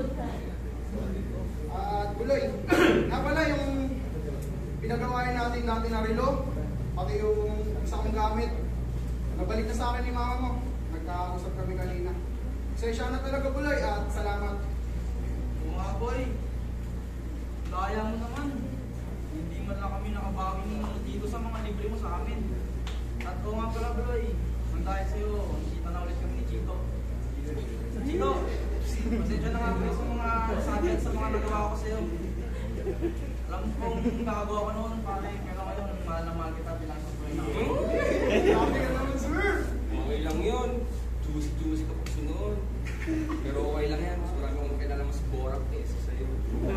At Buloy, nga pala yung pinagawain natin na relo, pati yung isa kong gamit. Nabalik na sa akin ni mama mo. Nagkausap kami kanina. Pasensya na talaga, Buloy, at salamat. Oo nga, boy. Kaya mo naman. Hindi man lang kami nakabawi dito sa mga libre mo sa amin. At oo nga pala, boy. Nang dahil sa'yo, kita na ulit kami ni Chito. Chito, pasensya na nga po sa mga sabi at sa mga nagawa ko sa'yo. Alam mo kung nakagawa ko noon, pare, pero ngayon, mahal na mahal kita bilang sa buhay na ako. Sabi ka naman, sir! Okay lang yun. Juicy ka pa noon. Pero okay lang yan. Mas marami akong kilala mas borak kaysa sa'yo.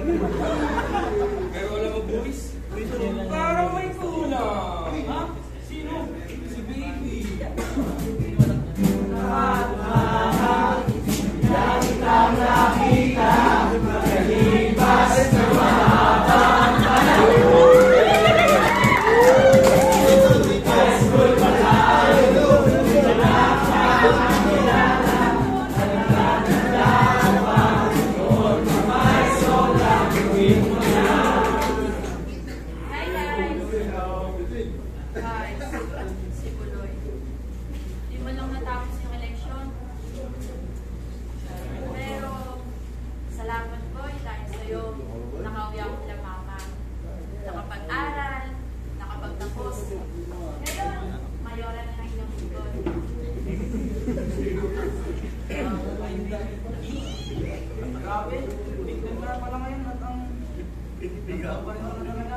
Pero alam mo, boys, parang may kulang. Ha? Sino? Si Baby. Hi guys! Guys, si Buloy. Di man lang natapos yung eleksyon. Pero, salamat ko dahil sa'yo, nakauwi ako kila mama. Nakapag-aral, nakapagtapos. Ngayon, mayora na ng iyong likod. Grabe, tignan mo na pala ngayon at ang nagbabarin mo na talaga.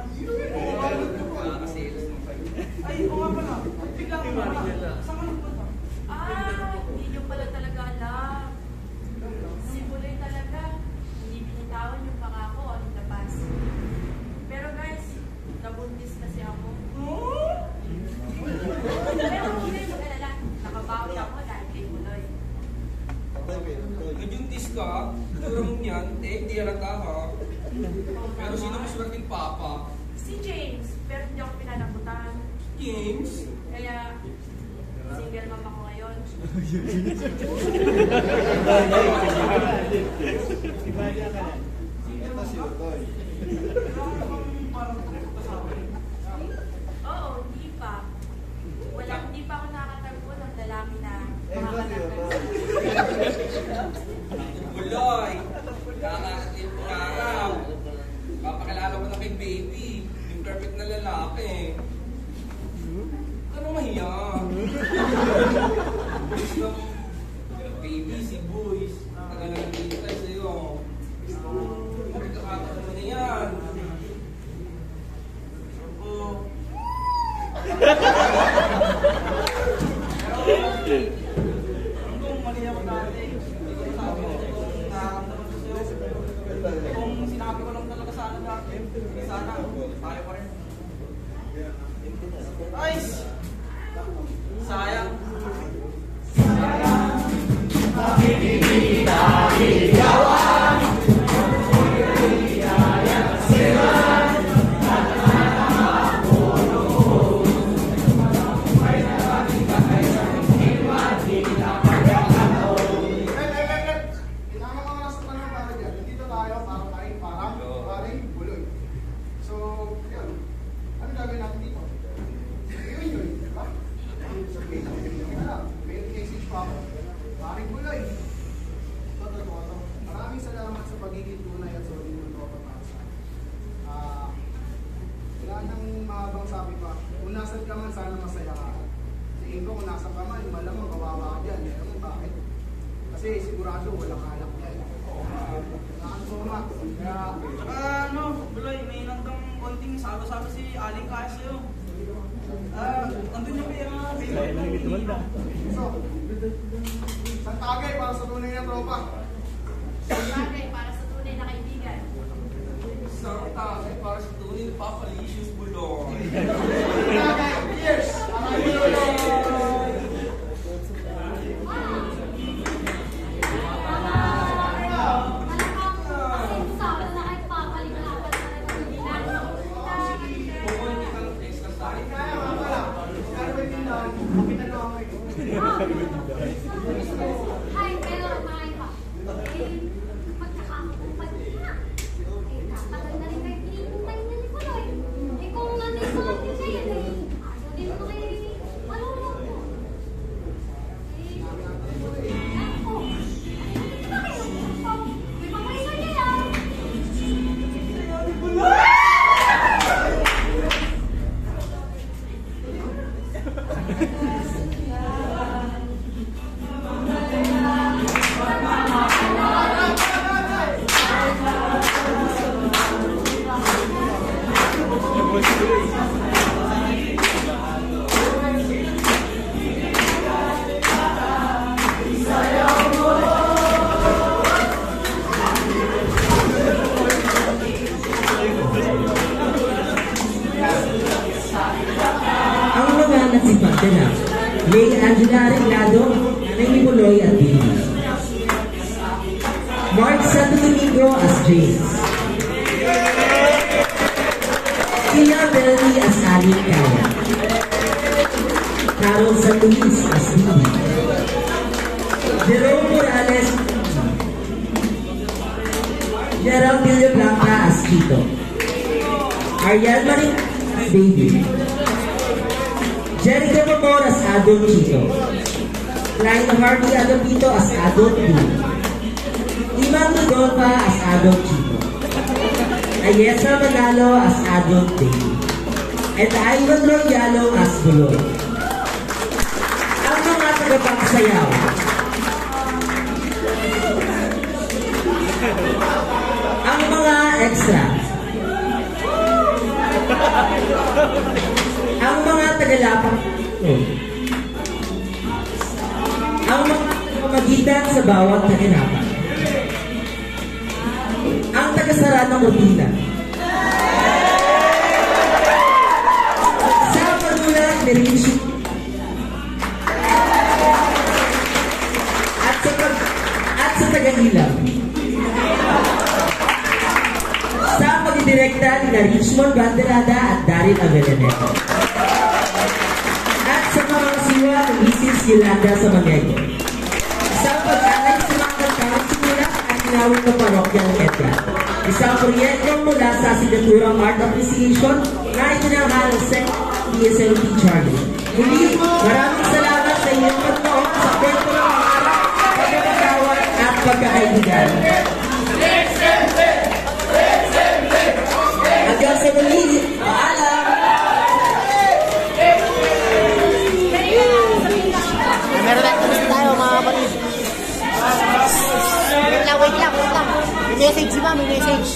Ay, oo nga pala. Bigla mo pala. Saan ka nagpunta? Hindi nyo pala talaga alam. Si Buloy talaga, hindi binitawan yung pangako o yung labas. Pero guys, nabuntis kasi ako. Pero hindi mag-alala, nakabawi ako dahil kay Buloy. Nagjuntis ka? Turang yan. Hindi halata ha. Pero sino mas swerteng papa? Si James, pero hindi ako pinanabutan. James? Kaya, single mom ako ngayon. Oo, hindi pa. Hindi pa ako nakatagpo ng lalaki na makakatagpo. Buloy! Kakakatlip ko na araw. Papakilala ko na kay Baby. Yung perfect na lalaki. Ano mahiya? Baby, si Boys. Tagal na nagkikita sa'yo. Magkakataon mo na yan. Oo. Alam kong mali ako dati. Hindi ko sabi na kung nakakamdaman ko sa'yo. Kung sinabi ko lang talaga sana dati, sana tayo pa rin. Ay! Sayang. Tinama ka na sa tanong para dyan. Nandito tayo para kain parang Buloy. So, yun. Ano gagawin natin dito? Yun, di ba? Survey lang. May message pa ako. Parang Buloy. Ito. Maraming salamat sa pagiging tunay at solid ng tropa para sa akin. Wala nang mahabang sabi pa. Kung nasan ka man, sana masaya ka. Tingin ko kung nasan ka man, malamang kawawa ka dyan. Alam mo bakit? Kasi sigurado walang anak yan. Nakakasoma. Kaya, Tsaka ano, Buloy, may nandang konting salo-salo si Aling Kaya sa'yo. Nandun yung pera. so, isang tagay para sa tunay na tropa. Bagay para sa tunay na kaibigan. Isang tagay para sa tunay na Ang mga nagsipante na, May Angela Arreglado, Nanay ni Buloy at Billy. Mark Santo Domingo as James. Tia Melanie as Aling Kaya. Carol San Luis as Billy. Jerome Morales, Gerald Villablanca as Chito. Ariel Marin as Baby. Jericho Mamor as Adult Chito. Klein Hardy Adopito as Adult 2. Imang Rodolfa as Adult Chito. Ayesa Manalo as Adult Baby. At Ivan Royalo as Buloy. Ang mga tagapagsayaw. Ang mga extra. Ang mga tagalapang. Ang mga pamagitan sa bawat kahirapan. Ang tagasara ng rutina. Sa panulat ni Rishi. At sa tagahilaw. Sa pagdidirekta ni Richmond Banderada at Daryl Avellaneto. At sa mga kasiwa ng Mrs. Yolanda sa Manego. Sa pag-alay sa mga kantang simula at tinawag ng parokyang Edgar. Isang proyektong mula sa Signaturang Art Appreciation na itinanghal ng PSLP Charlie. Muli, maraming salamat sa inyong pagnoon sa kwento ng pangarap, pagkakatawa at pagkakaibigan. Hanggang sa muli, paalam! Meron tayo mga kapatid. Wait lang. May message ba? May message.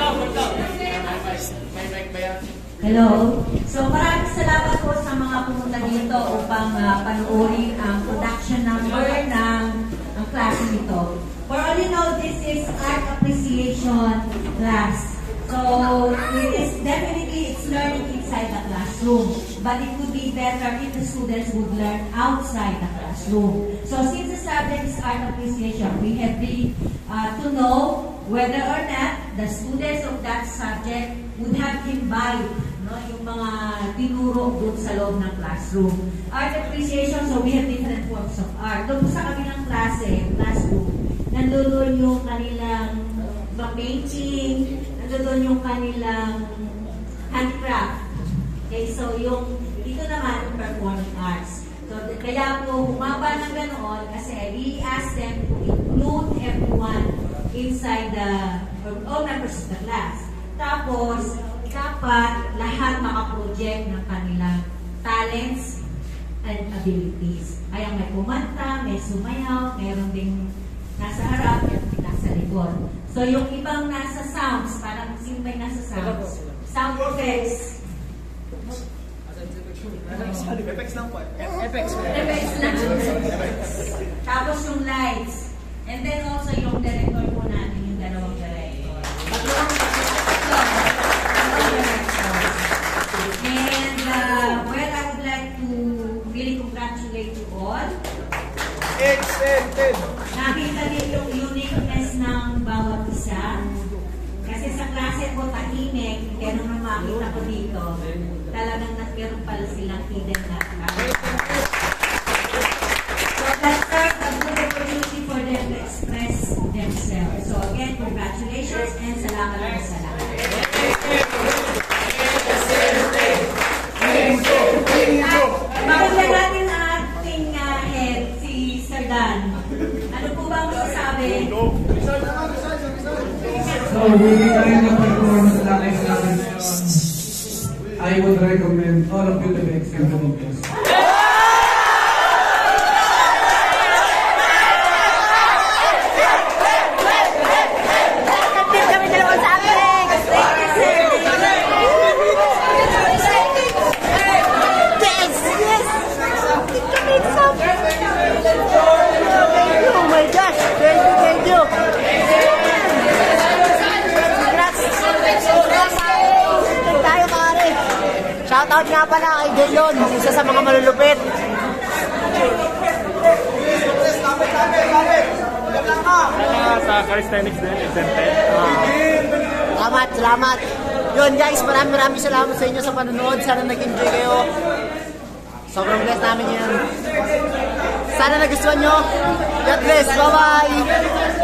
Hello. So maraming salamat po sa mga pumunta dito upang panuorin ang production number ng klase nito. For all you know, this is art appreciation class. So definitely it's learning inside the classroom. But it would be better if the students would learn outside the classroom. So since the subject is art appreciation, we have to know whether or not the students of that subject would have imbibed yung mga tinuro doon sa loob ng classroom. Art appreciation, so we have different forms of art. Doon sa kabilang classroom, nandoon yung kanilang painting, nandoon yung kanilang handcraft. Okay, so ito naman yung performing arts. So, kaya po humaba ng ganoon kasi we asked them to include everyone inside all members of the class. Tapos, dapat lahat makaproject ng kanilang talents and abilities. Kaya may kumanta, may sumayaw, mayroon ding nasa harap, mayroon ding nasa likod. So, yung ibang nasa sounds, parang sino may nasa sounds? Sound effects. Effects lang po. Effects lang. Tapos yung lights. And then also yung director po natin, yung dalawang director. And well, I would like to really congratulate you all. Nakita din yung uniqueness ng bawat isa. Kasi sa klase ko tahimik, kaya nung makita ko dito, talagang meron pala silang hidden na. So that serves a good opportunity for them to express themselves. So again, congratulations and salamat po sa lahat. Pakinggan natin ang ating head, si Sir Dan. Ano po ba ang masasabi? So, hindi tayo na performance natin sa atin. I would recommend all of you to be examined. Kami dalawang sa amin. Shoutout nga pala kay Daylon, isa sa mga malulupit. Sa calisthenics din, exempted. Salamat. Yun guys, maraming salamat sa inyo sa panonood. Sana nag-enjoy kayo. Sobrang bless namin yun. Sana nagustuhan nyo. God bless. Bye-bye.